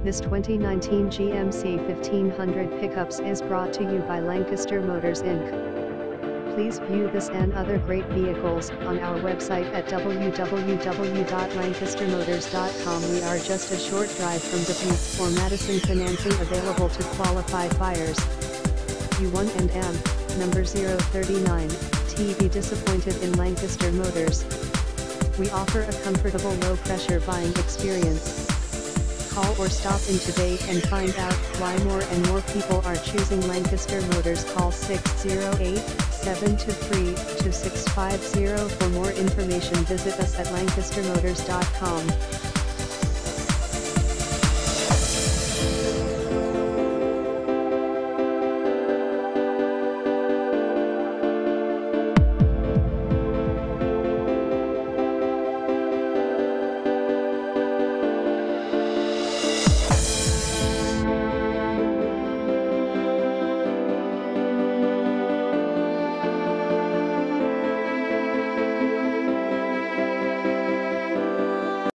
This 2019 GMC 1500 pickups is brought to you by Lancaster Motors Inc. Please view this and other great vehicles on our website at www.lancastermotors.com. We are just a short drive from Dubuque or Madison. Financing available to qualified buyers. U1&M, number 039, TV. Disappointed in Lancaster Motors? We offer a comfortable low-pressure buying experience. Call or stop in today and find out why more and more people are choosing Lancaster Motors. Call 608-723-2650 for more information. Visit us at lancastermotors.com.